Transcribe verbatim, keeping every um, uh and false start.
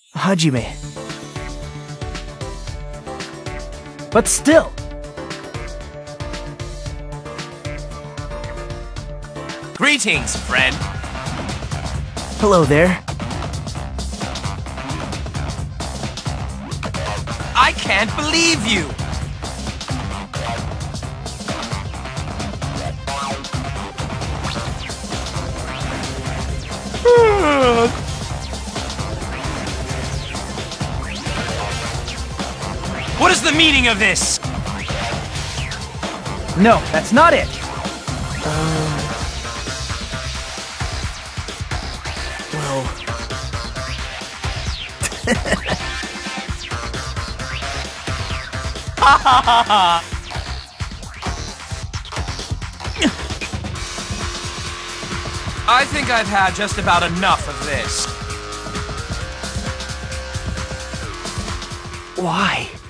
Hajime. But still. Greetings, friend. Hello there. I can't believe you! What is the meaning of this? No, that's not it. Um... Well... Ha ha ha ha! I think I've had just about enough of this. Why?